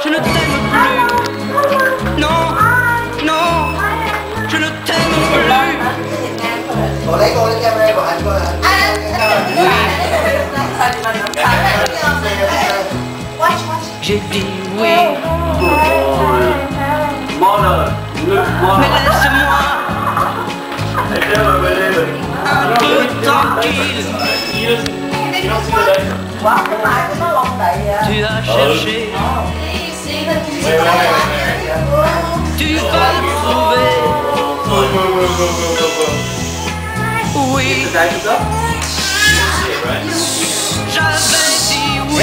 je ne t'aime plus. Non, non, je ne t'aime plus. Cô lấy camera của anh coi J'ai dit oui, mais laisse-moi un peu tranquille. Tu as cherché, tu vas le trouver. Oui, j'avais dit oui.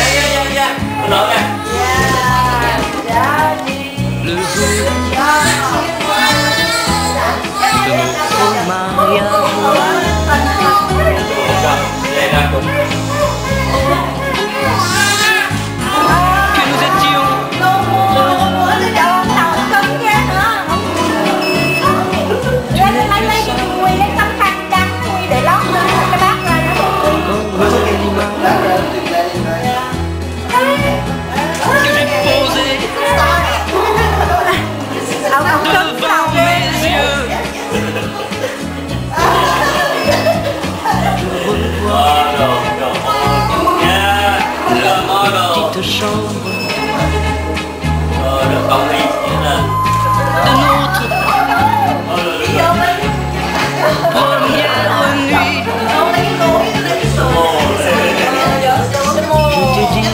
Le jour de notre mariage, que nous étions que j'ai posé devant mes yeux. Je revois la petite chambre de notre première nuit. Je t'ai dit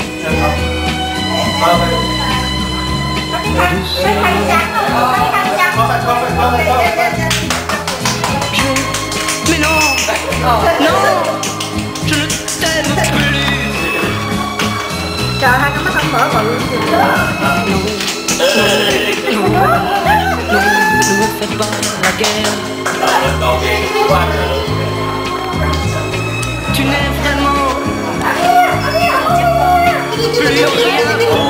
mais non, non, je ne t'aime plus. Trời, hai con mắt anh mở bự. Non, ne me fais pas la guerre. Tu n'es vraiment plus rien pour